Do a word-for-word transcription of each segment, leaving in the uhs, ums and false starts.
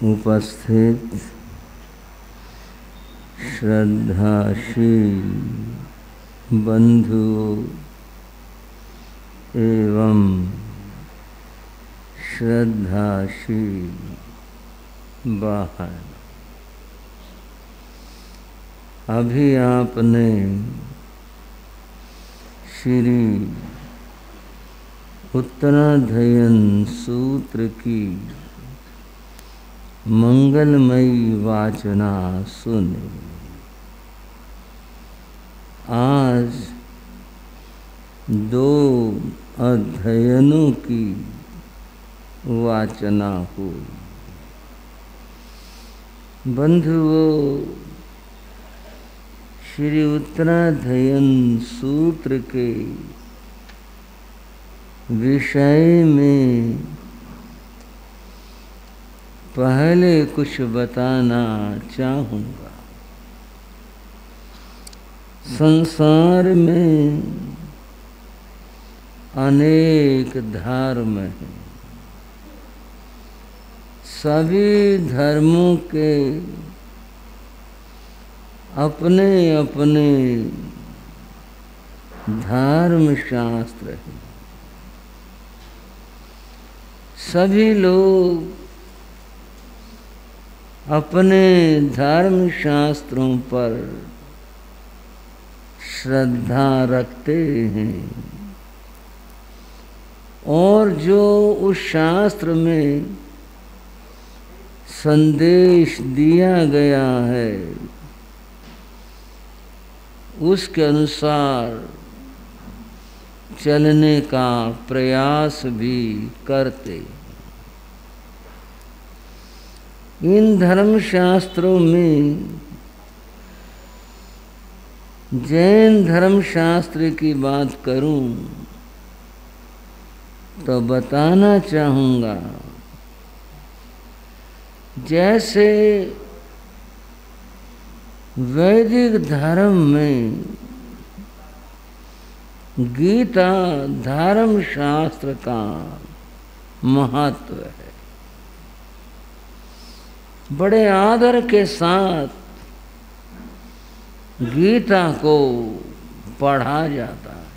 उपस्थित श्रद्धाशील बंधुओं एवं श्रद्धाशील बाहर, अभी आपने श्री उत्तराधयन सूत्र की मंगलमयी वाचना सुनी। आज दो अध्ययनों की वाचना हुई। बंधुओं, श्री उत्तराधयन सूत्र के विषय में पहले कुछ बताना चाहूँगा। संसार में अनेक धर्म हैं। सभी धर्मों के अपने अपने धर्म शास्त्र हैं। सभी लोग अपने धर्म शास्त्रों पर श्रद्धा रखते हैं और जो उस शास्त्र में संदेश दिया गया है उसके अनुसार चलने का प्रयास भी करते। इन धर्म शास्त्रों में जैन धर्म शास्त्र की बात करूं तो बताना चाहूँगा, जैसे वैदिक धर्म में गीता धर्म शास्त्र का महत्व है। बड़े आदर के साथ गीता को पढ़ा जाता है।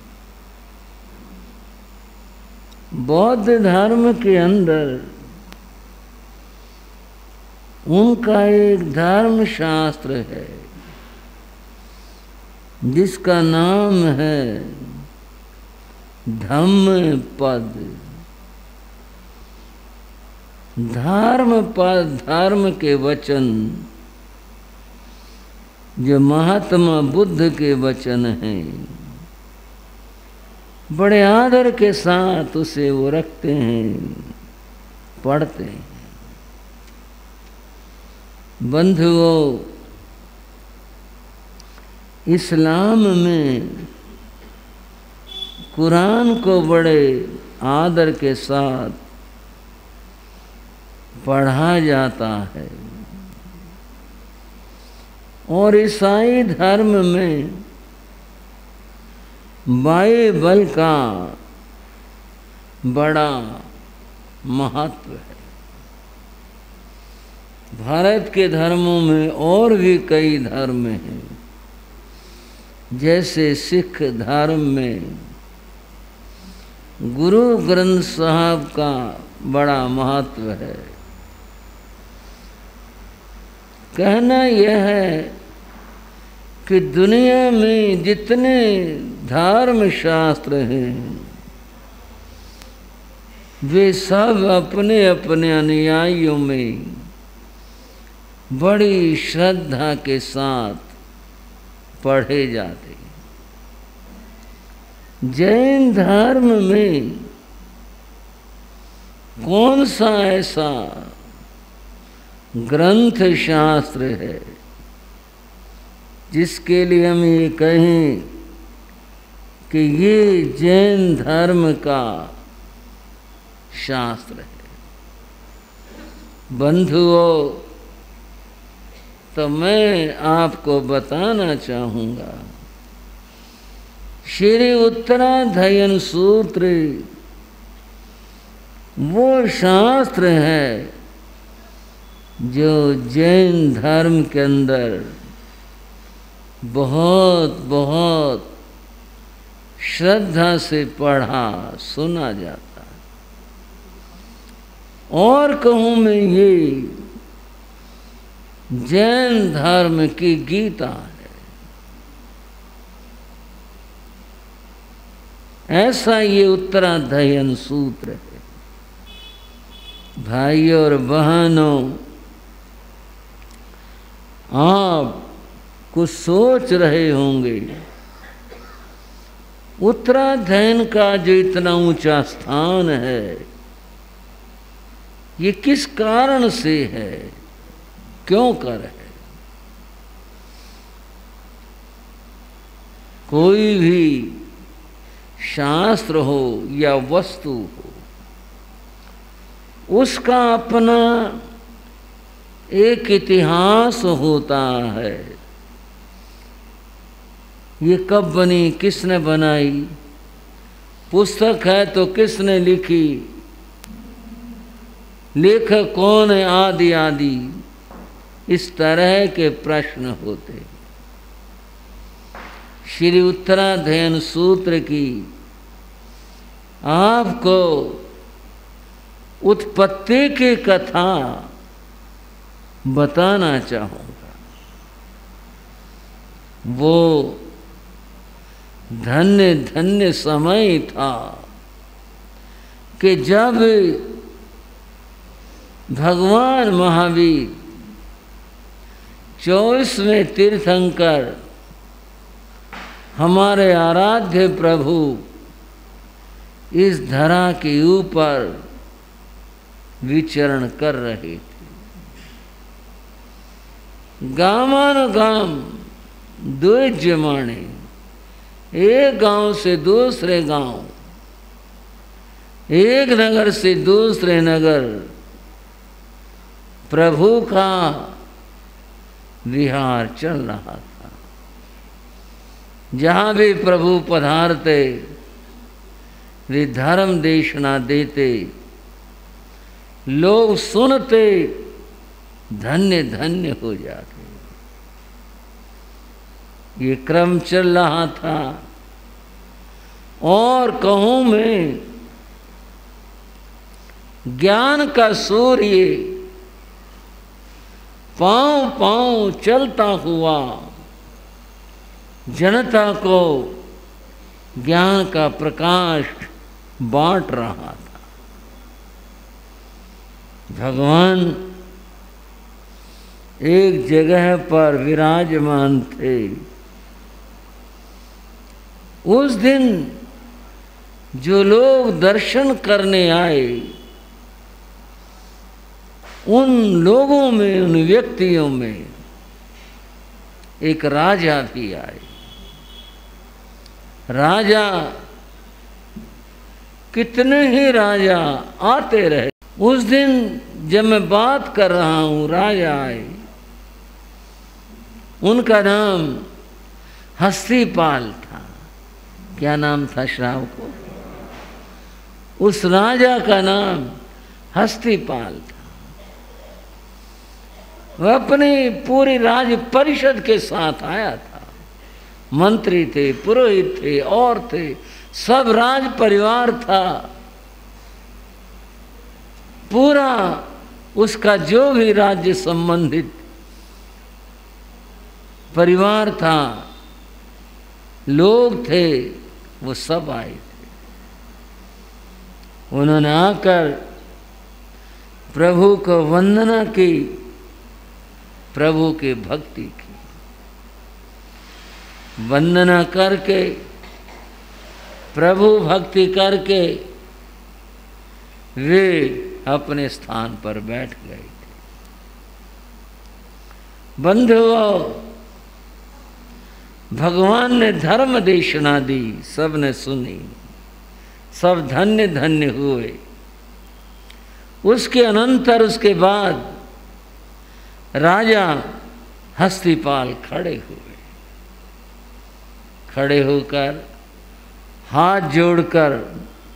बौद्ध धर्म के अंदर उनका एक धर्म शास्त्र है जिसका नाम है धम्मपद। धर्म पद, धर्म के वचन जो महात्मा बुद्ध के वचन हैं, बड़े आदर के साथ उसे वो रखते हैं, पढ़ते हैं। बंधुओं, इस्लाम में कुरान को बड़े आदर के साथ पढ़ा जाता है और ईसाई धर्म में बाइबल का बड़ा महत्व है। भारत के धर्मों में और भी कई धर्म हैं, जैसे सिख धर्म में गुरु ग्रंथ साहब का बड़ा महत्व है। कहना यह है कि दुनिया में जितने धर्म शास्त्र हैं वे सब अपने अपने अनुयायियों में बड़ी श्रद्धा के साथ पढ़े जाते हैं। जैन धर्म में कौन सा ऐसा ग्रंथ शास्त्र है जिसके लिए हम ये कहें कि ये जैन धर्म का शास्त्र है? बंधुओं, तो मैं आपको बताना चाहूँगा, श्री उत्तराधयन सूत्र वो शास्त्र है जो जैन धर्म के अंदर बहुत बहुत श्रद्धा से पढ़ा सुना जाता है, और कहूँ मैं ये जैन धर्म की गीता है। ऐसा ये उत्तराध्ययन सूत्र है। भाइयों और बहनों, आप कुछ सोच रहे होंगे, उत्तराध्ययन का जो इतना ऊंचा स्थान है, ये किस कारण से है, क्यों कर है? कोई भी शास्त्र हो या वस्तु हो, उसका अपना एक इतिहास होता है। ये कब बनी, किसने बनाई, पुस्तक है तो किसने लिखी, लेखक कौन है, आदि आदि इस तरह के प्रश्न होते। श्री उत्तराध्ययन सूत्र की आपको उत्पत्ति की कथा बताना चाहूँगा। वो धन्य धन्य समय था कि जब भगवान महावीर चौबीसवें तीर्थंकर हमारे आराध्य प्रभु इस धरा के ऊपर विचरण कर रहे थे। गामानुगाम द्विजमाने, एक गांव से दूसरे गांव, एक नगर से दूसरे नगर प्रभु का विहार चल रहा था। जहाँ भी प्रभु पधारते वे धर्म देशना देते, लोग सुनते धन्य धन्य हो जाते। ये क्रम चल रहा था। और कहूँ मैं, ज्ञान का सूर्य पांव पांव चलता हुआ जनता को ज्ञान का प्रकाश बांट रहा था। भगवान एक जगह पर विराजमान थे। उस दिन जो लोग दर्शन करने आए, उन लोगों में, उन व्यक्तियों में एक राजा भी आए। राजा, कितने ही राजा आते रहे। उस दिन जब मैं बात कर रहा हूँ, राजा आए। उनका नाम हस्तिपाल था। क्या नाम था श्राव को? उस राजा का नाम हस्तिपाल था। वह अपनी पूरी राज परिषद के साथ आया था। मंत्री थे, पुरोहित थे, और थे, सब राज परिवार था। पूरा उसका जो भी राज्य संबंधित परिवार था, लोग थे, वो सब आए थे। उन्होंने आकर प्रभु को वंदना की, प्रभु की भक्ति की। वंदना करके, प्रभु भक्ति करके वे अपने स्थान पर बैठ गए थे। बंधुओं, भगवान ने धर्म देशना दी, सबने सुनी, सब धन्य धन्य हुए। उसके अनंतर, उसके बाद राजा हस्तिपाल खड़े हुए। खड़े होकर हाथ जोड़कर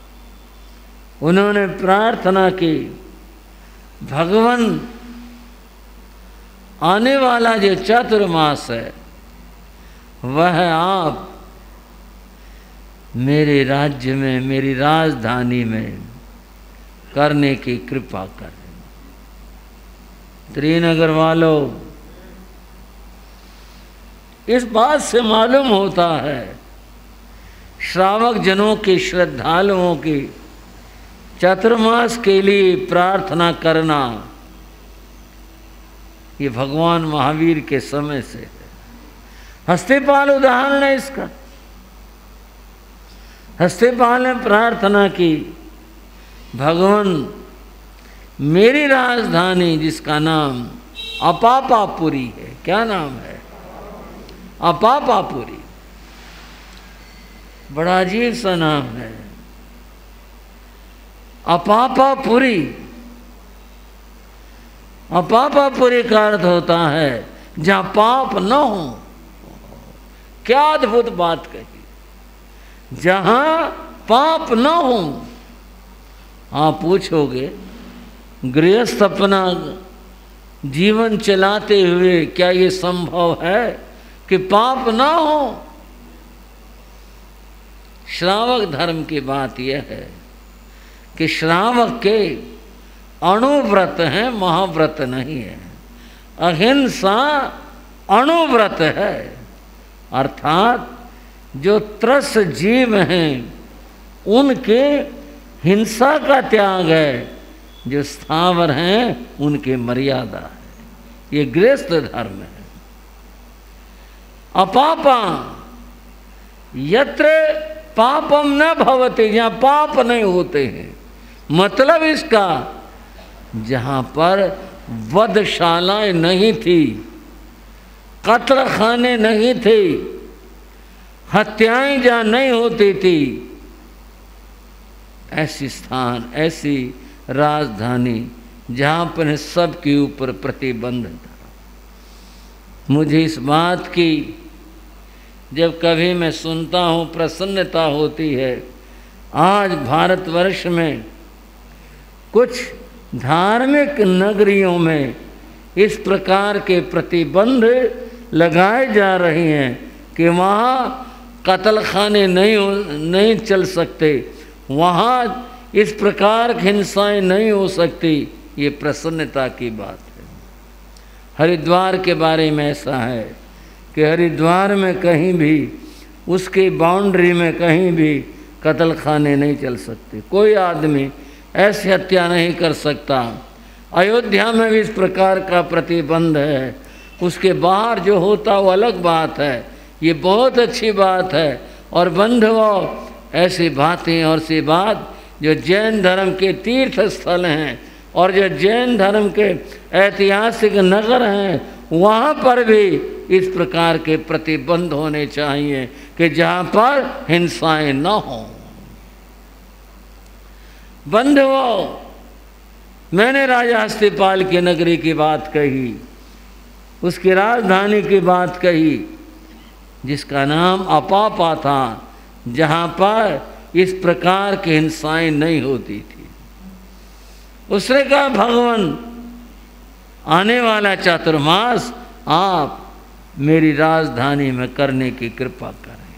उन्होंने प्रार्थना की, भगवान आने वाला जो चातुर्मास है वह आप मेरे राज्य में, मेरी राजधानी में करने की कृपा करें। त्रिनगर वालों, इस बात से मालूम होता है श्रावक जनों के, श्रद्धालुओं की चातुर्मास के लिए प्रार्थना करना ये भगवान महावीर के समय से है। हस्तिपाल उदाहरण है इसका। हस्तिपाल ने प्रार्थना की, भगवान मेरी राजधानी जिसका नाम अपापापुरी है, क्या नाम है? अपापापुरी, बड़ा अजीब सा नाम है अपापापुरी। अपापापुरी का अर्थ होता है जहां पाप न हो। क्या अद्भुत बात कही, जहां पाप न हो। आप पूछोगे गृहस्थ अपना जीवन चलाते हुए क्या ये संभव है कि पाप ना हो? श्रावक धर्म की बात यह है कि श्रावक के अणुव्रत हैं, महाव्रत नहीं है। अहिंसा अणुव्रत है, अर्थात जो त्रस जीव हैं उनके हिंसा का त्याग है, जो स्थावर हैं उनके मर्यादा है। ये गृहस्थ धर्म है। अपापा यत्र पापम न भवते, जहाँ पाप नहीं होते हैं। मतलब इसका जहाँ पर वधशालाएं नहीं थी, कत्ल खाने नहीं थे, हत्याएं जहाँ नहीं होती थी, ऐसी स्थान, ऐसी राजधानी जहाँ पर सबके ऊपर प्रतिबंध था। मुझे इस बात की जब कभी मैं सुनता हूँ प्रसन्नता होती है। आज भारतवर्ष में कुछ धार्मिक नगरियों में इस प्रकार के प्रतिबंध लगाए जा रहे हैं कि वहाँ कत्ल खाने नहीं हो नहीं चल सकते, वहाँ इस प्रकार की हिंसाएँ नहीं हो सकती। ये प्रसन्नता की बात है। हरिद्वार के बारे में ऐसा है कि हरिद्वार में कहीं भी उसकी बाउंड्री में कहीं भी कत्ल खाने नहीं चल सकते। कोई आदमी ऐसी हत्या नहीं कर सकता। अयोध्या में भी इस प्रकार का प्रतिबंध है। उसके बाहर जो होता वो अलग बात है। ये बहुत अच्छी बात है। और बंधुओं, ऐसी बातें और सी बात जो जैन धर्म के तीर्थ स्थल हैं और जो जैन धर्म के ऐतिहासिक नगर हैं, वहाँ पर भी इस प्रकार के प्रतिबंध होने चाहिए कि जहाँ पर हिंसाएं न हों। बंधुओं, मैंने राजा हस्तिपाल की नगरी की बात कही, उसकी राजधानी की बात कही जिसका नाम अपापा था, जहाँ पर इस प्रकार की हिंसाएं नहीं होती थी। उसने कहा, भगवान आने वाला चातुर्मास आप मेरी राजधानी में करने की कृपा करें।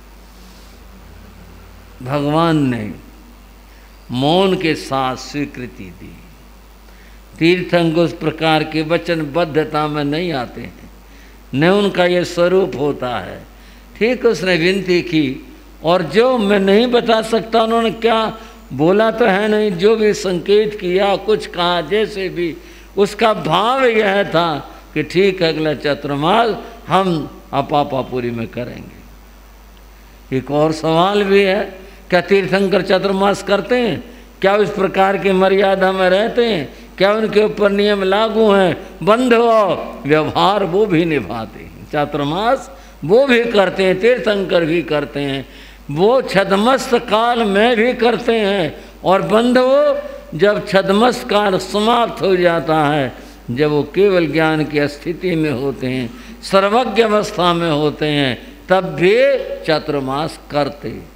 भगवान ने मौन के साथ स्वीकृति दी। तीर्थंकर उस प्रकार के वचनबद्धता में नहीं आते हैं, न उनका ये स्वरूप होता है। ठीक उसने विनती की और जो मैं नहीं बता सकता उन्होंने क्या बोला तो है नहीं, जो भी संकेत किया, कुछ कहा, जैसे भी उसका भाव यह था कि ठीक है, अगला चातुर्मास हम अपापापुरी में करेंगे। एक और सवाल भी है, क्या तीर्थंकर चातुर्मास करते हैं? क्या इस प्रकार की मर्यादा में रहते हैं? क्या उनके ऊपर नियम लागू हैं? बंधुओं, व्यवहार वो भी निभाते हैं, चातुर्मास वो भी करते हैं, तीर्थंकर भी करते हैं, वो छद्मस्त काल में भी करते हैं। और बंधुओं, जब छद्मस्त काल समाप्त हो जाता है, जब वो केवल ज्ञान की स्थिति में होते हैं, सर्वज्ञ अवस्था में होते हैं, तब भी चातुर्मास करते हैं।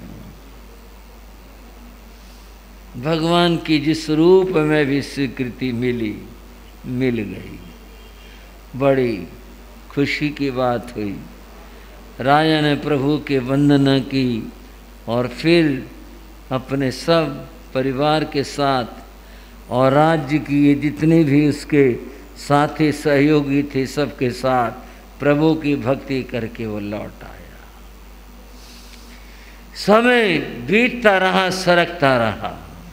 भगवान की जिस रूप में भी स्वीकृति मिली, मिल गई। बड़ी खुशी की बात हुई। राजा ने प्रभु के वंदना की और फिर अपने सब परिवार के साथ और राज्य की ये जितने भी उसके साथी सहयोगी थे सबके साथ प्रभु की भक्ति करके वो लौट आया। समय बीतता रहा, सरकता रहा।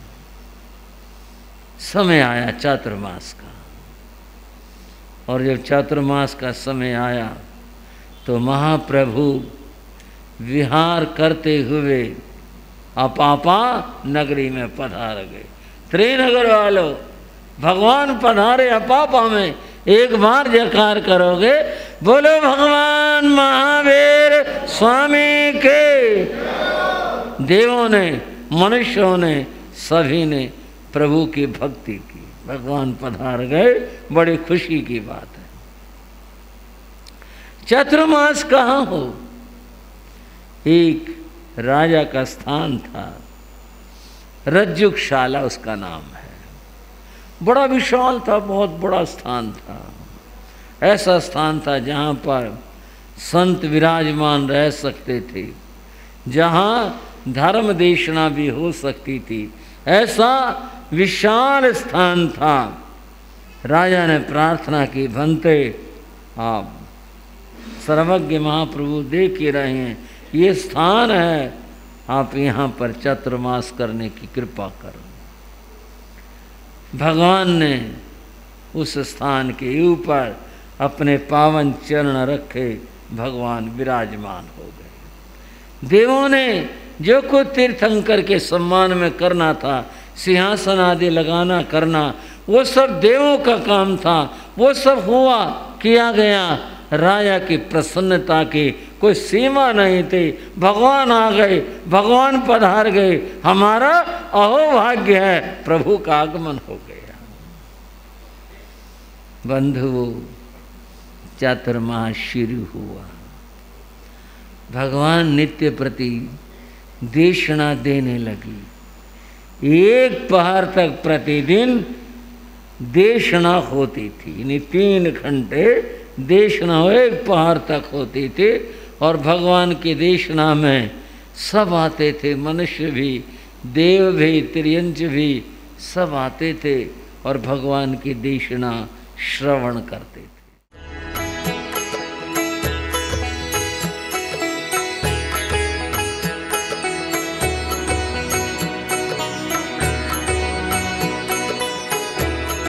समय आया चातुर्मास का, और जब चातुर्मास का समय आया तो महाप्रभु विहार करते हुए अपापा नगरी में पधार गए। त्रिनगर वालों, भगवान पधारे अपापा में, एक बार जयकार करोगे, बोलो भगवान महावीर स्वामी के। देवों ने, मनुष्यों ने, सभी ने प्रभु की भक्ति की। भगवान पधार गए, बड़ी खुशी की बात है। चातुर्मास कहाँ हो? एक राजा का स्थान था, रज्जुकशाला उसका नाम है। बड़ा विशाल था, बहुत बड़ा स्थान था। ऐसा स्थान था जहाँ पर संत विराजमान रह सकते थे, जहाँ धर्म देशना भी हो सकती थी। ऐसा विशाल स्थान था। राजा ने प्रार्थना की, भंते आप सर्वज्ञ महाप्रभु देख ही रहे हैं, ये स्थान है, आप यहाँ पर चातुर्मास करने की कृपा करो। भगवान ने उस स्थान के ऊपर अपने पावन चरण रखे, भगवान विराजमान हो गए। देवों ने जो कुछ तीर्थंकर के सम्मान में करना था, सिंहासन आदि लगाना करना, वो सब देवों का काम था। वो सब हुआ, किया गया। राजा की प्रसन्नता की कोई सीमा नहीं थी। भगवान आ गए, भगवान पधार गए। हमारा अहोभाग्य है, प्रभु का आगमन हो गया। बंधुओं, चातुर्मास शुरू हुआ। भगवान नित्य प्रति देशना देने लगी। एक पहर तक प्रतिदिन देशना होती थी, यानी तीन घंटे देशना एक पहर तक होती थी। और भगवान की देशना में सब आते थे, मनुष्य भी, देव भी, तिर्यंच भी, सब आते थे और भगवान की देशना श्रवण करते थे।